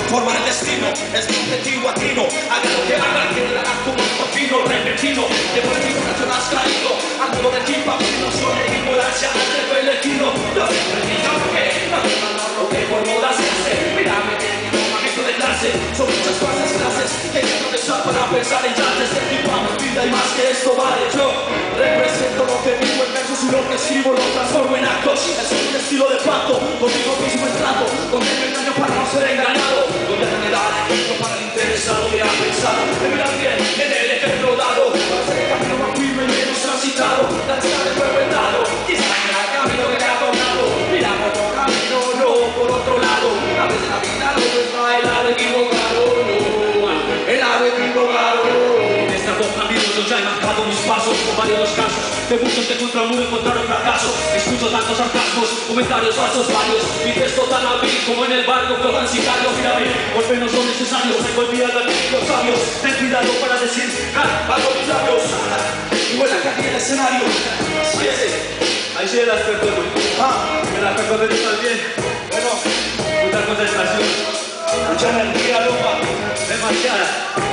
formar el destino, es mi objetivo atino. Haga lo que haga, que le haga como un continuo repentino. De por mi corazón has caído, al mundo de ti, papi, no soy de ignorancia, al tiempo elegido. Yo siempre digo que no te mando lo que por moda se hace. Mírame que mi momento de clase, son muchas clases que hay que aprovechar para pensar en yates. El tipo a mi vida y más que esto vale. Yo represento lo que vivo en versos y lo que escribo lo transformo en actos. Es un estilo de pacto, conmigo mismo el trato, donde me engaño para no ser engañado, donde me da el ejemplo para el interesado que ha pensado. Me miran bien en el ejemplo dado, para ser el camino más firme y menos transitado. La chica de fuego he dado, quizá el camino que me ha tocado. Miramos otro camino, no por otro lado. A veces la vida no nos trae el lado equivocado, no, el lado equivocado. En esta boca yo ya he marcado mis pasos, con varios casos de muchos que contra el muro encontraron fracaso. Escucho tantos sarcasmos, comentarios falsos varios, mi texto tan hábil como en el barco flotan sicarios. Mírame, golpes no son necesarios, hay que olvidar los sabios. Ten cuidado para decir algo mis labios. Y buena que aquí en el escenario. Así es. Ahí sí las perdono. Me las perdono también. Bueno, mucha concentración, mucha energía, lupa, demasiada.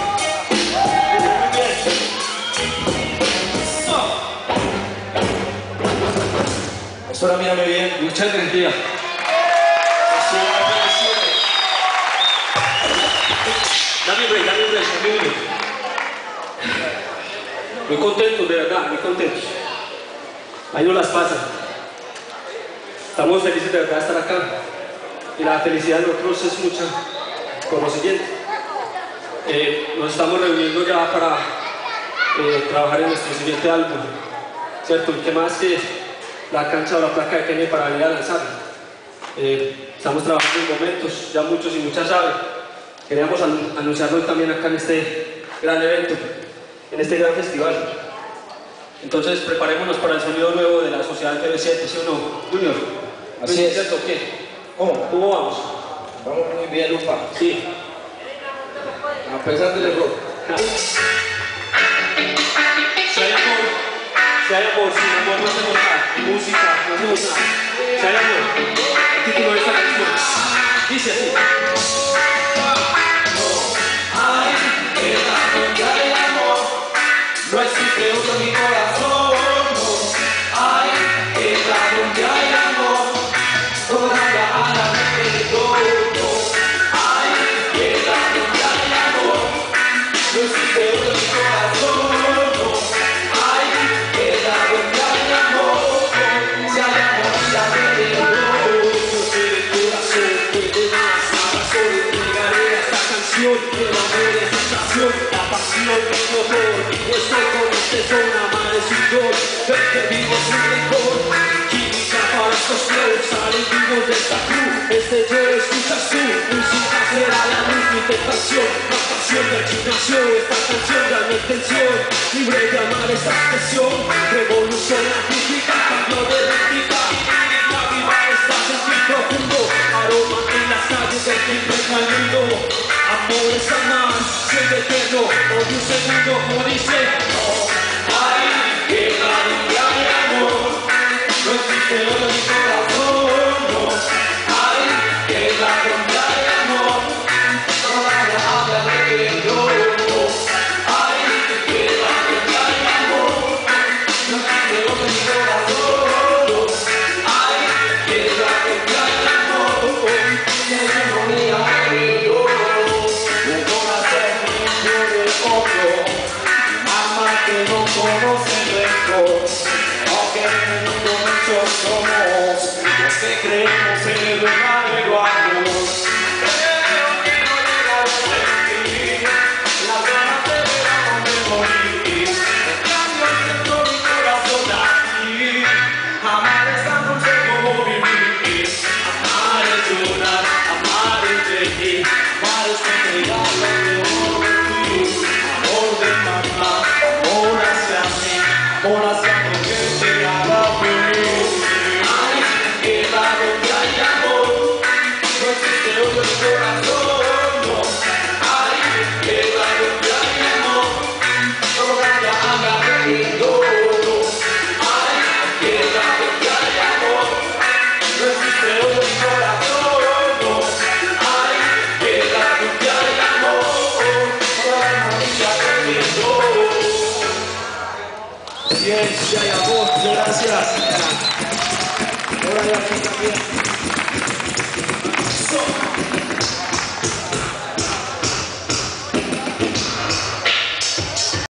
Ahora mírame bien, mucha energía. Dame un break. Muy contento, de verdad, muy contento. Ahí no las pasan. Estamos felices de verdad de estar acá. Y la felicidad de nosotros es mucha. Por lo siguiente, nos estamos reuniendo ya para trabajar en nuestro siguiente álbum. ¿Cierto? Y qué más que la cancha o la placa de Kenia para venir a lanzarla. Estamos trabajando en momentos, ya muchos y muchas saben. Queríamos anunciarlo también acá en este gran evento, en este gran festival. Entonces preparémonos para el sonido nuevo de la Sociedad TV7, ¿sí o no, Junior? Así es. ¿Cierto? ¿Qué? ¿Cómo vamos? Vamos muy bien, Lupa. Sí. A pesar del error. Si hay amor, sin amor no hacemos nada. Música, no hacemos nada. Si hay amor, el título de esta canción dice así. Ay, que donde hay amor, no existe otro en mi corazón. Ay, que donde hay amor, todavía a la mente todo. Ay, que donde hay amor, no existe otro en mi corazón. El amor es sensación, la pasión es motor. Estoy con este son, amar es un don. Ven que vivo sin rencor. Química para estos flows, salen vivos de esta cruz. Este yo escuchas tú, música será la luz, mi tentación. Más pasión de agitación, esta canción da mi intención. Libre de amar esta expresión. Revolución artística, cambio de réplica. La viva está sentir profundo. Aroma en las calles del que impregna el mundo. Amor es amar, siempre eterno, por un segundo, como dice. Ay, que donde hay amor, no existe otro en mi corazón, no. Ay, que donde hay amor, no vaya a hablar de perdón. Ay, que donde hay amor, no existe otro en mi corazón. Ay, que donde hay amor, no me amor. Que no conocen rencor, aunque en el mundo muchos somos los que creemos en el verdadero amor. Pero que no llega a sentir las ganas de ver a donde morir. En cambio siento mi corazón aquí. Amar es tan dulce como vivir. Amar es llorar, amar es reír, amar es entregar lo mejor de ti. Amor de mamá, amor hacia mí, amor hacia lo que te haga feliz. Ay, que donde hay amor, no existe otro en mi corazón, no. Ay, que donde hay amor, todo cambia a mi alrededor. Ay, que donde hay amor, no existe otro en mi corazón, no. Ay, que Bien, Shaya, muchas gracias. Ahora yo aquí también.